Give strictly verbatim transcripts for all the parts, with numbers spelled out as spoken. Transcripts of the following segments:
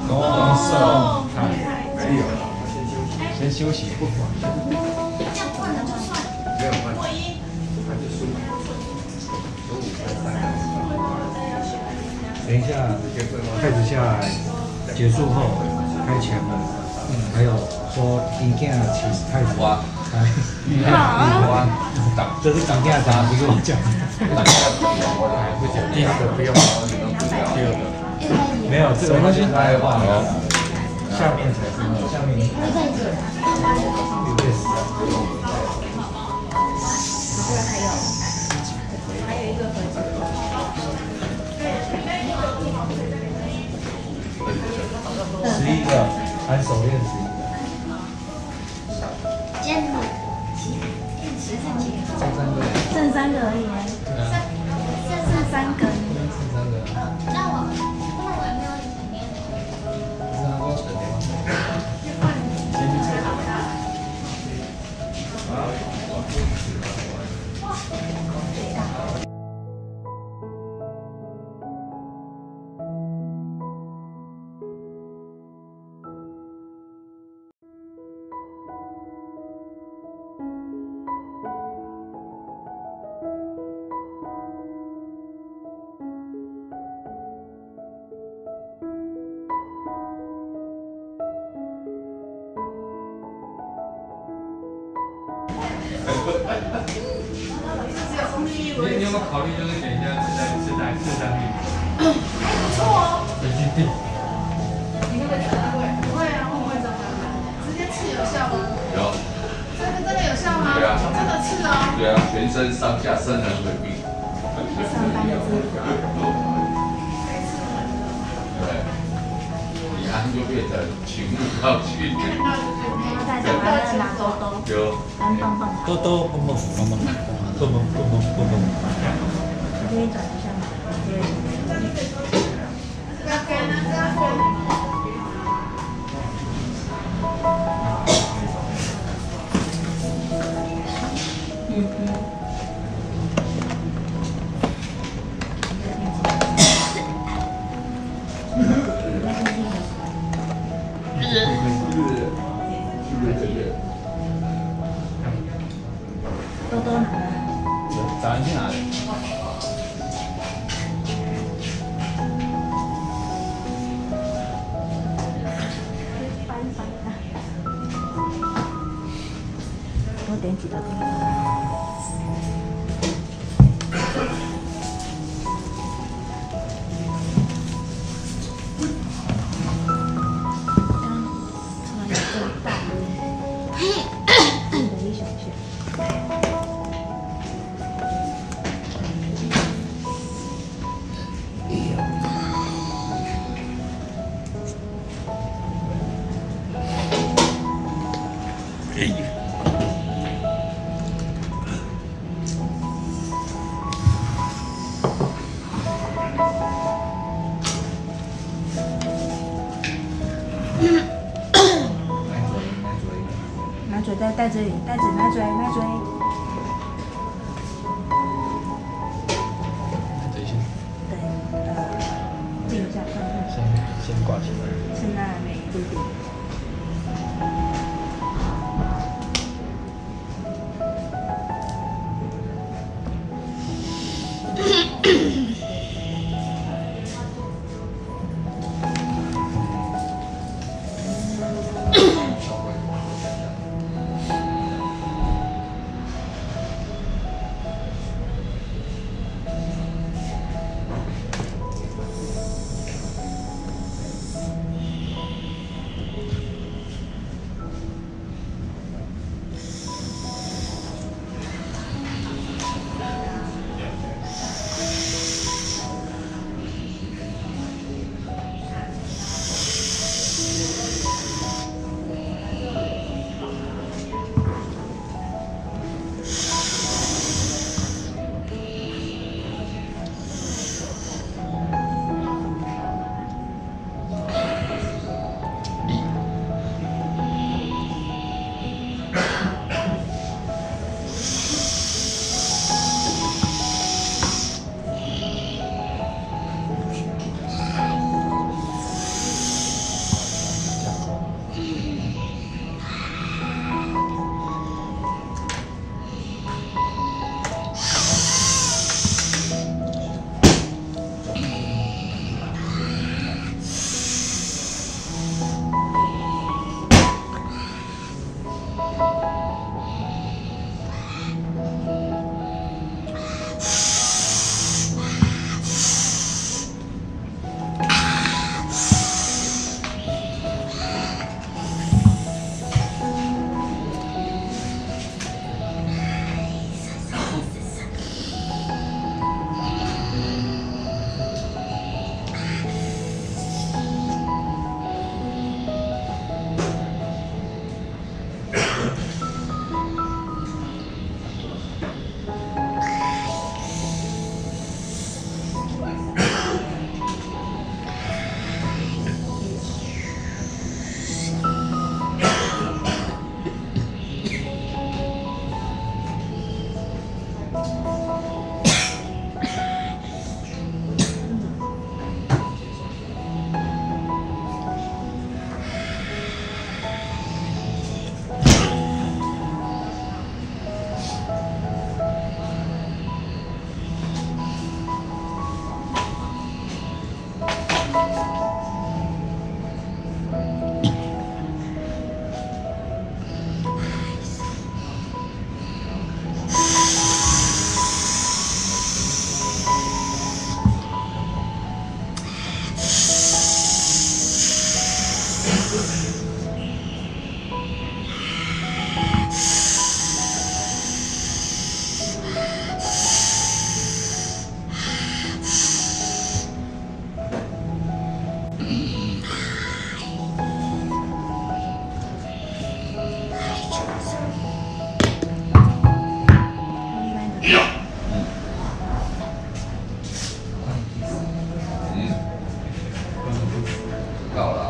哦，是哦，看，没有，先休息。 这样换了就算。 没有换， 破音。 他就输。有五分三个。 等一下，太子下来结束后开前门，还有说银镜其实太子哇， 哎， 哇， 这是港架打，你跟我讲。 不讲，第二个不用，第二个。 没有，这个东西来的话，下面才是下面。 这个也是。 有点死啊。 这个还有，还有一个盒子。 十一个，含手链十一个。 尖的，十剩几个？ 剩三个。 剩三个而已。剩剩三个。 剩三个。 那我，那我没有里面的。 是拿多少的？ 你你有没有考虑就是给人家吃在吃在吃在面？ 还不错哦。 神经病。 你会不会觉得会？不会啊，会不会真的？直接吃有效吗？ 有， 真的真的有效吗？ 对啊真的吃哦。 对啊，全身上下生人回避。 上班的字。 对，李安就变成请勿靠近。 然后再讲完了拿兜兜， 有， 跟棒棒糖。 都都蹦蹦蹦蹦蹦蹦蹦蹦蹦蹦。 你可以转一下吗？不要跟啊，不要跟。嗯嗯。多多拿了。 早上去哪里？ 翻翻的。我点几个地方。拿嘴在袋子里，袋子拿嘴拿嘴。 这些对，呃，定一下看看。 先先挂起来。 是那美露露。 到了。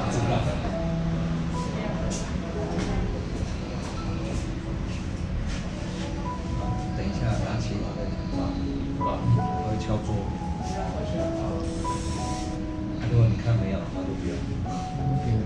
等一下拿起我再讲话，我会敲桌。啊，如果你看没有的话，就不用。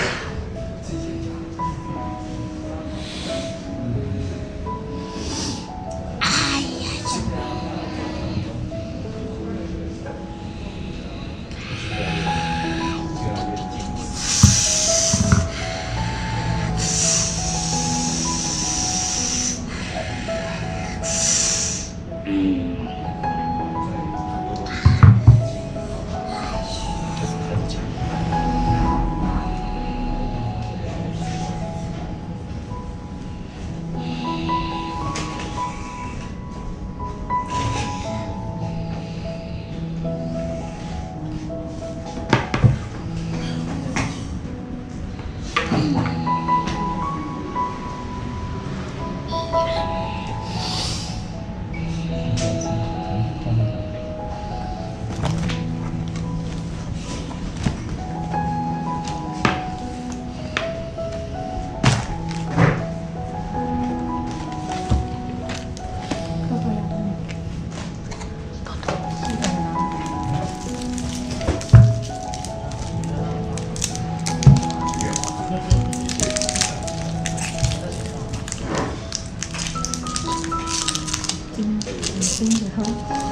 真的哈。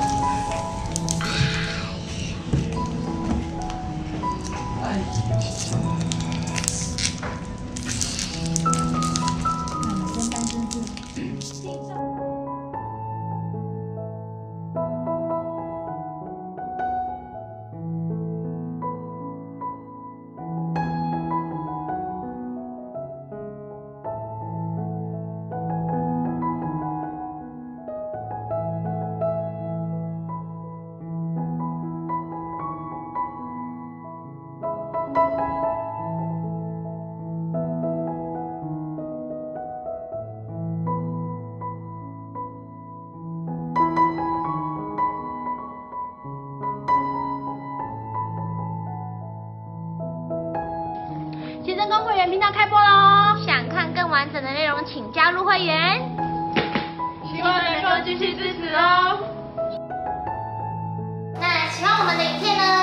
新增公会员频道开播喽！想看更完整的内容，请加入会员。 希望能够继续支持哦。 那喜欢我们的影片呢，